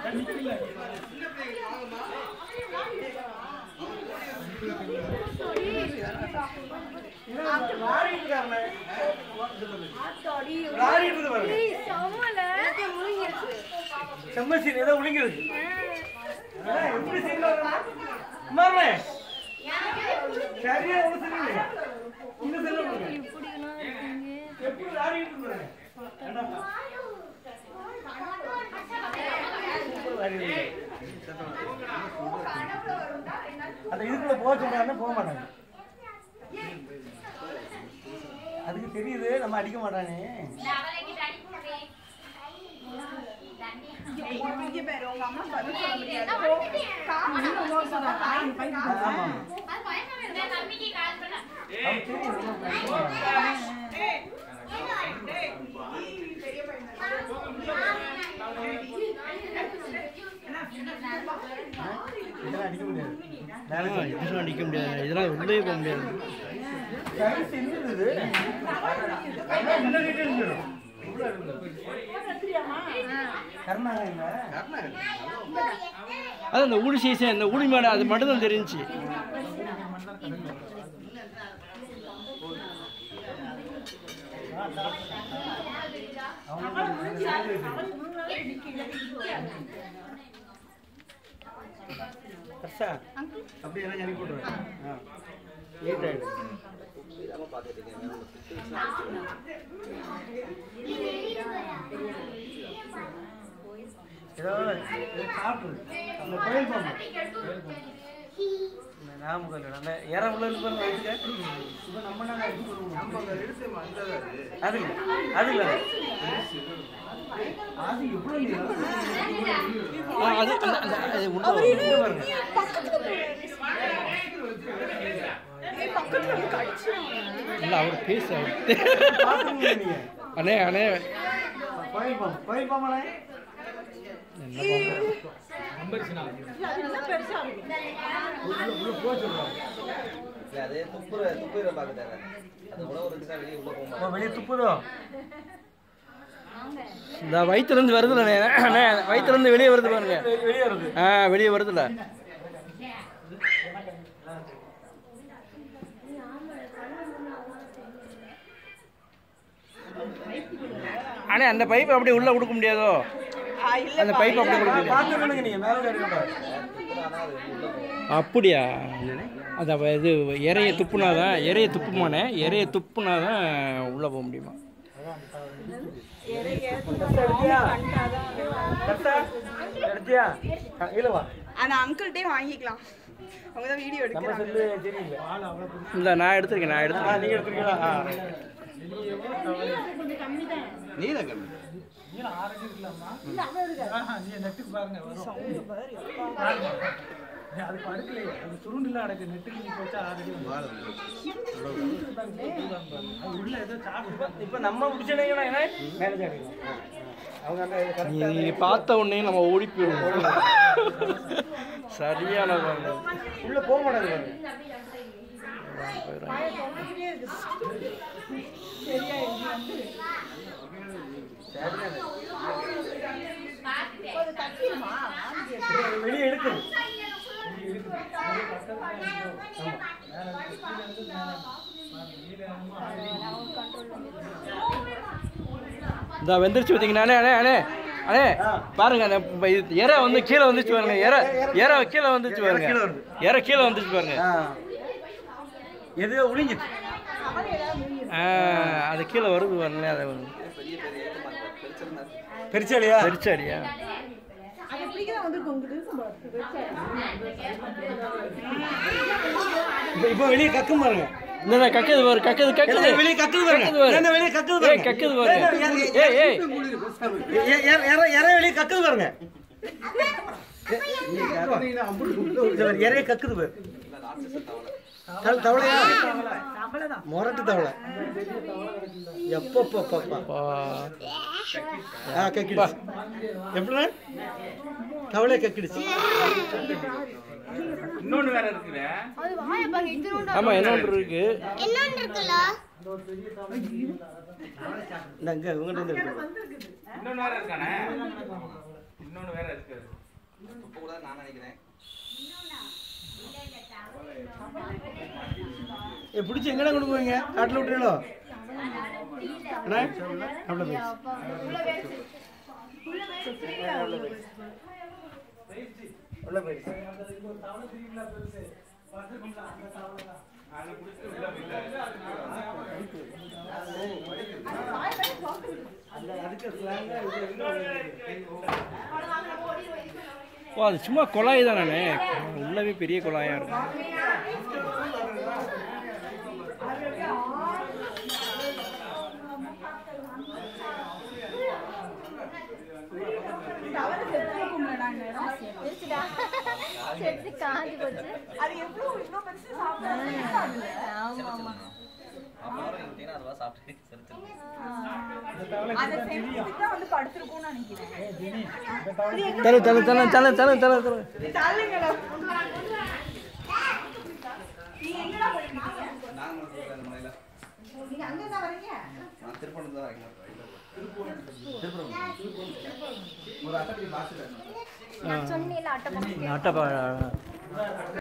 செம்மசீன் ஏதோ உளிங்கிறது எப்படி செய்யலாம் சரியா எப்படி லாரிட்டு அந்த இதுக்குள்ள போக சொன்னா போக மாட்டாங்க. அதுக்கு தெரியுது நம்ம அடிக்க மாட்டானே. அடிக்க முடியாது, இதெல்லாம் உள்ளே போக முடியாது. அது அந்த ஊடி சீசன், இந்த ஊடி மாடு அது மட்டும் தான் தெரிஞ்சு. அப்படி எல்லாம் அனுப்பி போட்டுருவேன். லேட் ஆயிடும். நாமக்கல் அந்த இரவுல அது இல்ல அது எவ்வளவு இல்ல அவர் பேச அண்ணே அண்ணே வெளியே துப்புதோ இந்த வயிற்றுலேருந்து வருதுல்ல அண்ணே, வயிற்றுலேருந்து வெளியே வருது பாருங்க. வெளியே வருது. வெளியே வருதுல்ல. அண்ணே அந்த பைப் அப்படி உள்ள கொடுக்க முடியாதோ? அந்த பைப் அப்படி கொடுக்க அப்படியா? அந்த இது இறைய துப்புனாதான், இறைய துப்புமானே, இறைய துப்புனாதான் உள்ள போக முடியுமா? அங்கிள்கிட்டே வாங்கிக்கலாம். இல்ல நான் எடுத்திருக்கேன், நான் எடுத்திருக்கேன். நீங்க எடுத்துருக்கீங்களா? நீ பார்த்த உடனே நம்ம ஓடி போயிடுவோம். சரியான உள்ள போக மாட்டாது. வெளியே எடுக்கணும். இந்த வெந்துருச்சு பார்த்தீங்கன்னா அண்ணே அண்ணே அண்ணே பாருங்க, அந்த இறை வந்து கீழே வந்துச்சு பாருங்க. இறை கீழே வந்துச்சு பாருங்க. இறை கீழே வந்துச்சு பாருங்க. எது ஒளிஞ்சிச்சு? அது கீழே வருது பாருங்க. அதை பெருச்சாலியா? பெருச்சாலியா? இப்போ வெளியே கக்கும் பாருங்க. இந்த கக்குது பாரு, கக்குது கக்குது வெளியே கக்குது பாருங்க. வெளியே கக்குது பாருங்க. கக்குது பாருங்க. ஏய் ஏய் இறை வெளியே கக்குது பாருங்க. இறைய கக்குது பாரு. தவளையா? மொரட்டு தவளை. எப்பப்பா கக்கிடுச்சு. எப்படி தவளை கக்கிடுச்சு. இன்னொன்று வேற இருக்குது. ஆமா இன்னொன்று இருக்கு. இங்க உங்ககிட்ட இருக்கு. இன்னொன்று வேற இருக்கானே. இன்னொன்று வேற இருக்கு. பிடிச்சி எங்கடா கொண்டு போவீங்க? காட்டில் விட்டுறீங்களோ? அண்ணா அவ்வளோ உள்ள போயிடுச்சு. ஓ அது சும்மா குழாய் தானே, உள்ளவே பெரிய குழாயா இருக்கும். தல தல தல தல தல தல தல நான் சொன்னேன்ல அட்டை அட்டை